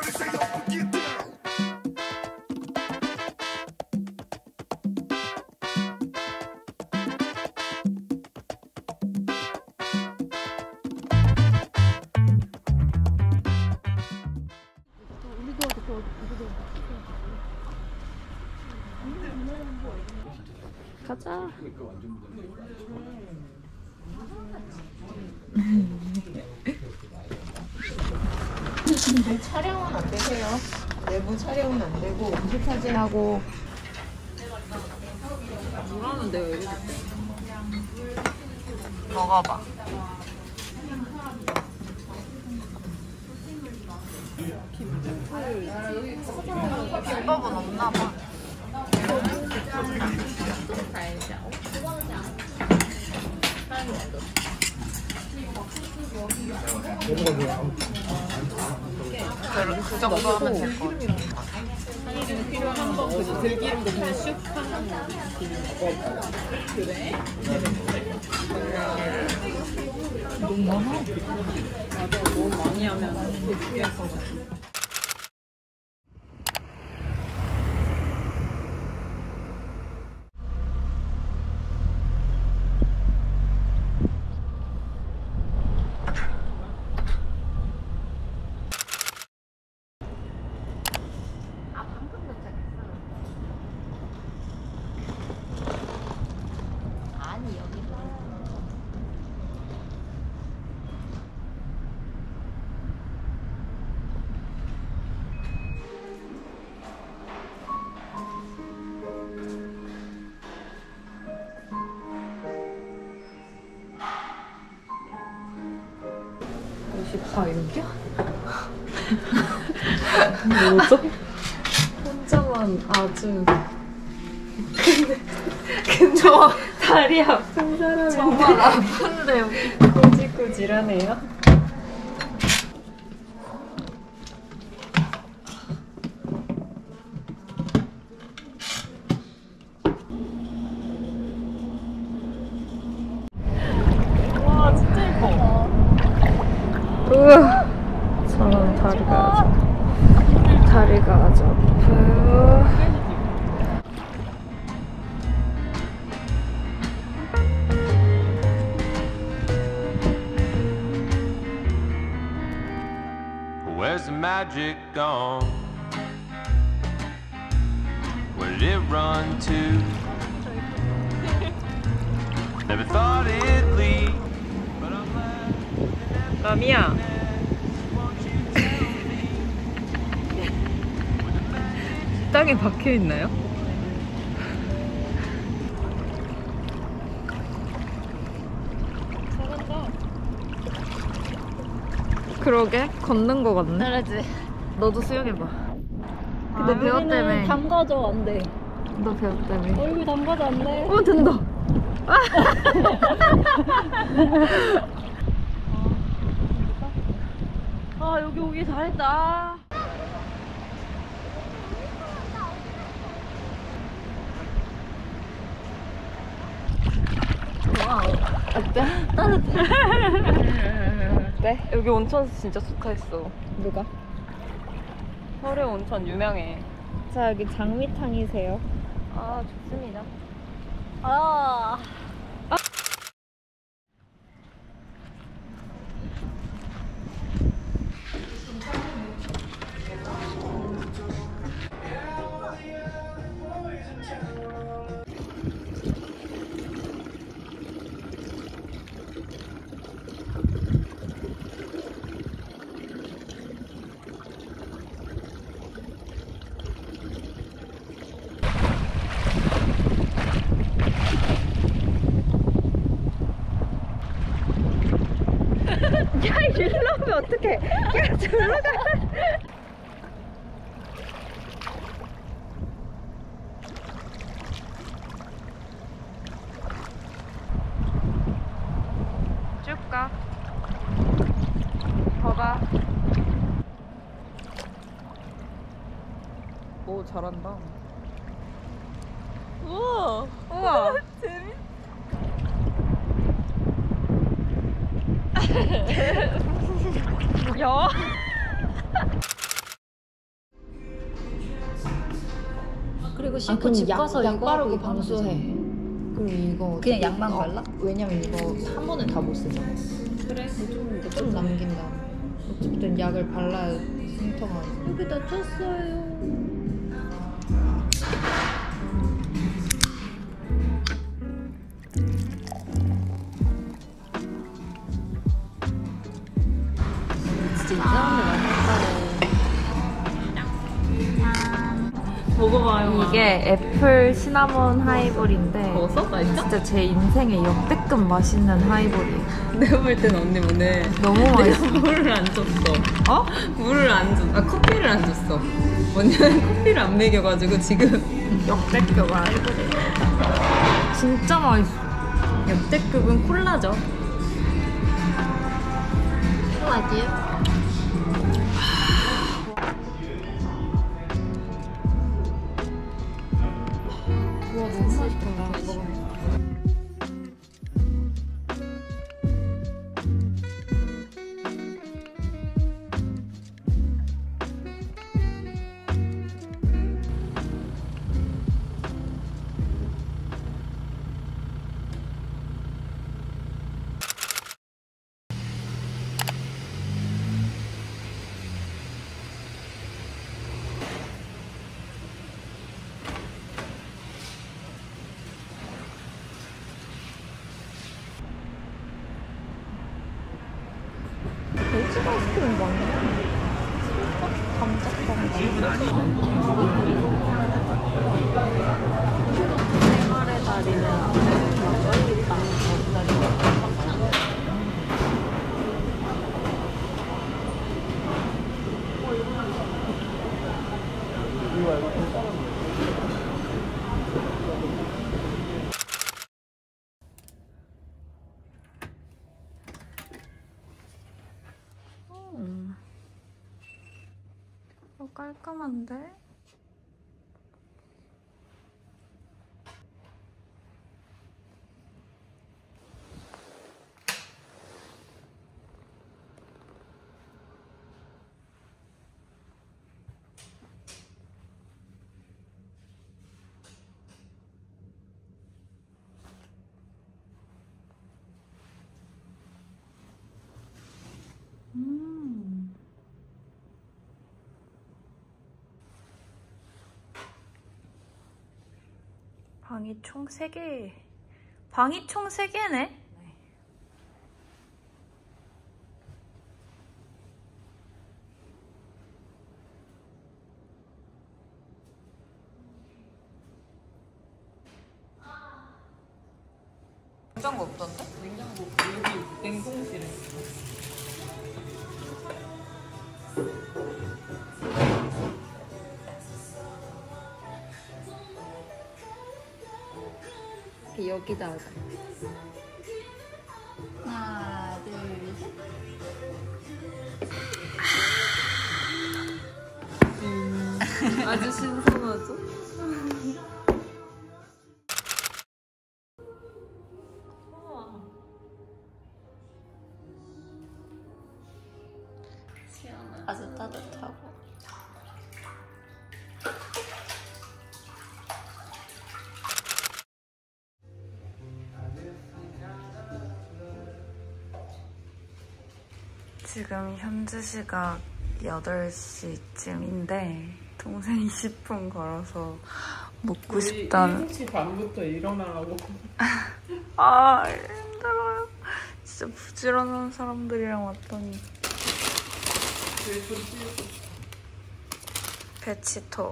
가자. 근데 촬영은 안 되세요. 내부 촬영은 안 되고 음식 사진하고. 뭐라는데요 여기? 먹어봐. 김밥은 없나 봐. 그 정도 하면 될 것 같아. 필요한 거 그지? 들기름도 그냥 슉 하는 거. 그래? 너무 많아. 맞아, 너무 많이 하면 되게 이렇게? 뭐죠? 혼자만 아주 근데 다리 아픈 사람인데 정말 아픈데 여기 꾸질꾸질하네요. 와 진짜 예뻐. 저는 다리가 아주 아파요. Where's the magic gone? Where did it run to? Never thought it'd leave. 마미야. 땅에 박혀 있나요? 잘한다. 그러게 걷는 거 같네. 잘하지. 너도 수영해봐. 근데 배웠다며. 담가져 안 돼. 너 배웠다며. 얼굴 담가져 안 돼. 된다. 아 여기 오기 잘했다. 와우. 어때? 따뜻해. 어때? 여기 온천 진짜 좋다 했어. 누가? 서래 온천 유명해. 자 여기 장미탕이세요. 아 좋습니다. 아. 야 일로 오면 어떡해. 야 저리로 가. 쭉 가. 더 가. 오 잘한다. 우와. 우와. 재밌. 야. 이거 씻고 집 가서 약 이거 바르고 하고 방수해. 그리고 이거 그냥 약만 어, 발라? 왜냐면 이거 한 번에 다 못 쓰잖아. 그래 좀 남긴다. 어쨌든 약을 발라야 흉터가. 여기다 쪘어요. 진짜 맛있다. 먹어봐요. 이게 애플 시나몬 하이볼인데 먹었어? 맛있어? 진짜 제 인생의 역대급 맛있는 하이볼이에요. 내가 볼 때는 언니 오늘 너무 내가 맛있어. 물을 안 줬어. 어? 물을 안 줬어. 아 커피를 안 줬어. 언니는 커피를 안 먹여가지고 지금 역대급 하이볼이에요. 진짜 맛있어. 역대급은 콜라죠. 콜라지? 와 너무 맛있다. 돼지 아이스크림 맞나? 생활의 달인은 쫄깃다. 깔끔한데? 방이 총 3개. 방이 총 3개네? 냉장고 없던데? 냉장고 여기 냉동실에 있어. 여기다 하자. 하나, 둘, 셋. 아주 신선하죠? 아주 따뜻하고. 지금 현재 시각 8시쯤인데 동생이 10분 걸어서 먹고 싶다는 7시 반부터 일어나라고. 아 힘들어요. 진짜 부지런한 사람들이랑 왔더니 배치토.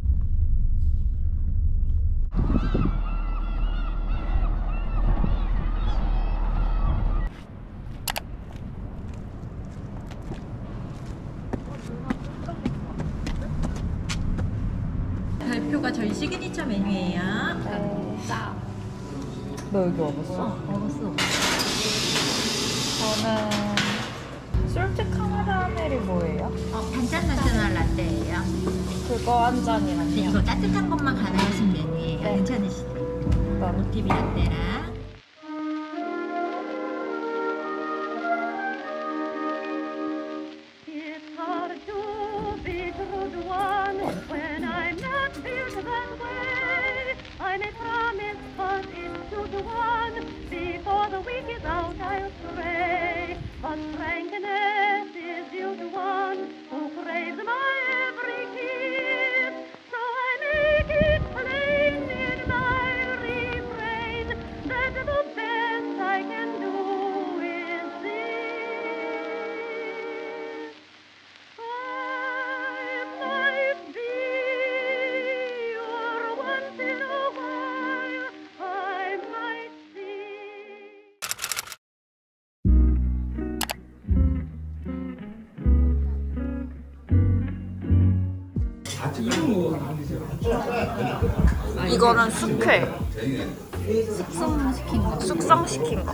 발표가 저희 시그니처 메뉴예요. 너 여기 와봤어? 먹었어. 저는 솔트 카라멜이 뭐예요? 단짠 나셔널 라떼예요. 그거 한 네, 잔이랑요. 이거 따뜻한 것만 가능하신 메뉴예요. 네. 괜찮으시죠? 모티비 라떼랑. It's hard to be true to one when I'm not feeling that way. to one. Before the week is out, I'll stray. But frankness is due to one who craves my every kiss. So I make it plain in my refrain that the best I can do is this. I might be your once in a while. I might see. 이거는 숙회. 숙성시킨 거. 숙성시킨 거.